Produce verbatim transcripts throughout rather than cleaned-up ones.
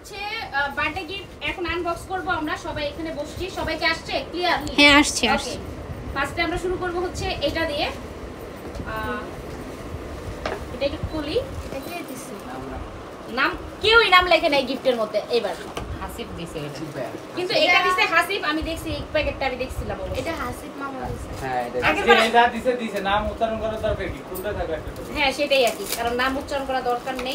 হচ্ছে birthday gift এখন unbox করব আমরা সবাই এখানে বসছি সবাইকে আসছে ক্লিয়ারলি হ্যাঁ আসছে আসছে ফার্স্টে আমরা শুরু করব হচ্ছে এটা দিয়ে এটা একটু খুলি এটা দিছে নাম কেউই নাম লেখে নাই গিফটের মধ্যে এবার হাসিব দিছে এটা কিন্তু এটা দিছে হাসিব আমি দেখছি এক প্যাকেটটা আমি দেখছিলাম এটা হাসিব মামা দিছে হ্যাঁ আগেরবার এটা দিছে দিছে নাম উচ্চারণ করার দরকার কি কোনটা থাকবে একটা হ্যাঁ সেটাই আর কি কারণ নাম উচ্চারণ করা দরকার নেই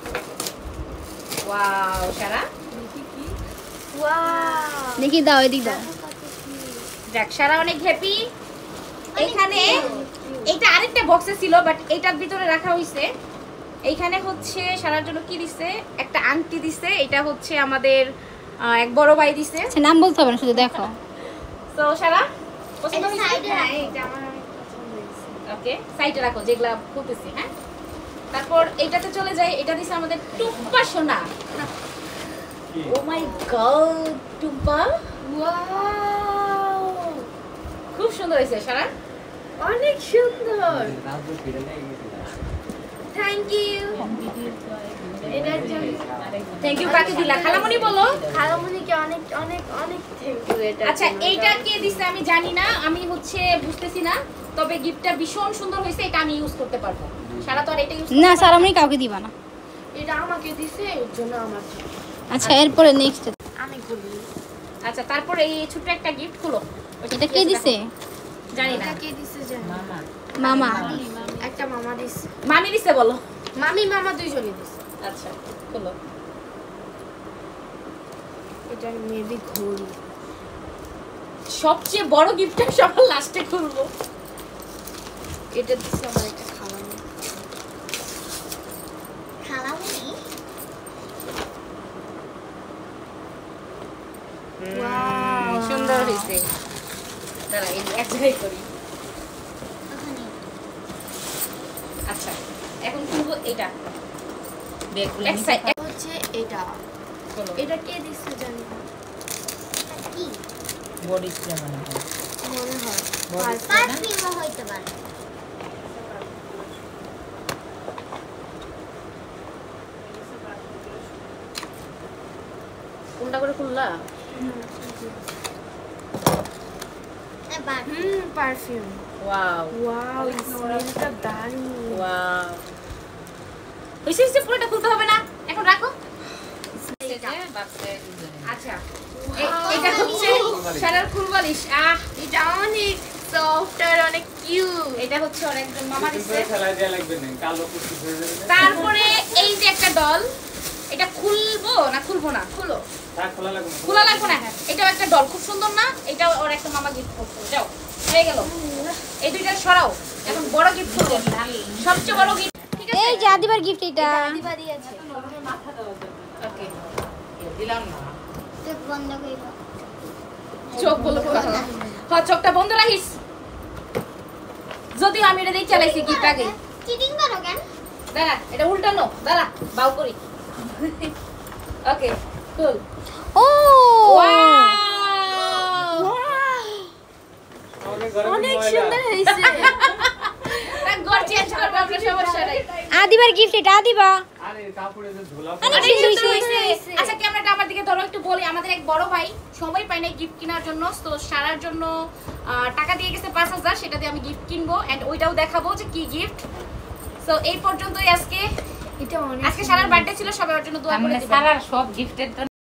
ওয়াও সারা দেখি কি ওয়াও দেখি দাও এদিক দাও যাক সারা অনেক হ্যাপি এখানে এটা আরেকটা বক্সে ছিল বাট এটার ভিতরে রাখা হইছে এইখানে হচ্ছে সারার জন্য কি দিছে একটা আংটি দিছে এটা হচ্ছে আমাদের এক বড় ভাই দিছে আচ্ছা নাম বলতে হবে না শুধু দেখো তো সারা পছন্দ এটা হইছে সাইডে রাখো এটা আমার অনেক পছন্দ হয়েছে ওকে সাইডে রাখো যেগুলা খুলতেছি হ্যাঁ তারপর এটাতে চলে যাই এটা দিছে আমাদের টুম্পা সোনা ও মাই গড টুম্পা ওয়াও খুব সুন্দর হয়েছে সারা অনেক সুন্দর নাম তো ফিরে নেই গেছে থ্যাংক ইউ এটার জন্য থ্যাংক ইউ কাকে দিলা খালামণি বলো খালামণিকে অনেক অনেক অনেক থ্যাংক ইউ এটা আচ্ছা এইটা কে দিছে আমি জানি না আমি হচ্ছে বুঝতেছি না তবে গিফটটা ভীষণ সুন্দর হয়েছে এটা আমি ইউজ করতে পারবো সারা তো আর এটা ইউজ না স্যার আমি কাউকে দিবা না এটা আমাকে দিছে এর জন্য আমার জন্য। আচ্ছা এরপরে নেক্সট আমি বলি আচ্ছা তারপর এই ছোট একটা গিফট খুলো এটা কে দিছে জানি না এটা কে দিছে জানি মামা মামা একটা মামা দিছে মামি দিছে বলো মামি মামা দুইজনই দিছে আচ্ছা খুলো এটা মেবি ঘড়ি সবচেয়ে বড় গিফটটা সবার লাস্টে খুলবো এটা দিছে আমার একটা খালামণি খালামণি ওয়াও সুন্দর হয়েছে দাঁড়া এই এক জায়গায় করি ওখানে আচ্ছা এখন খুলবো এটা বের খুলে এক সাইড হচ্ছে এটা খুলো এটা কে দিছে জানি না এটা কি বডি স্প্রে মানে হয় মনে হয় বডি পারফিউমও হইতে পারে কোনটা করে খুললা এবার হুম পারফিউম ওয়াও ওয়াও স্মেলটা দারুণ ওয়াও হইছে হইছে পুরোটা খুলতে হবে না এখন রাখো আচ্ছা এ- এটা হচ্ছে সারার ফুলবালিশ আহ এটা অনেক সফট আর অনেক কিউট এটা হচ্ছে ওর একজন মামা দিচ্ছে খেলা দেয়া লাগবে না কালো কুচি হয়ে যাবে তারপরে এই যে একটা ডল এটা খুলবো না খুলবো না খুলো থাক খোলা লাগবে না খোলা লাগবে না এটাও একটা ডল খুব সুন্দর না এটাও ওর একটা মামা গিফট করছে যাও হয়ে গেল এই দুইটা সরাও এখন বড় গিফট করবো সবচেয়ে বড় গিফট ঠিক আছে এই যে আদিবার গিফট এটা দিবারি আছে ওকে দিলাম না চোখ বন্ধ করিব চোখ বলো হ্যাঁ চোখটা বন্ধ রাখিস যদিও আমি এটা দিয়ে চালাইছি গিফট আগে চিটিং করো কেন দাঁড়া এটা উল্টানো দাঁড়া বাউ করি ওকে কুল ও আমাকে ঘরে অনেক সুন্দর হয়েছে ঘর চেঞ্জ করবো আমরা সমস্যা নাই আদিবার গিফট এটা আদিবা আরে কাপড়ে যে ধুলা অনেক অনেক সুন্দর সুন্দর হয়েছে। হয়েছে। আচ্ছা ক্যামেরাটা আমার দিকে ধরো একটু বলি আমাদের এক বড় ভাই সময় পাই না গিফট কেনার জন্য তো সারার জন্য আহ, টাকা দিয়ে গেছে পাঁচ হাজার সেটা দিয়ে আমি গিফট কিনবো এন্ড ওইটাও দেখাবো যে কি গিফট সো এই পর্যন্তই আজকে এটা অনেক আজকে সারার বার্থডে ছিল সবাই ওর জন্য দোয়া করে আমরা দিবেন সারার সব গিফটের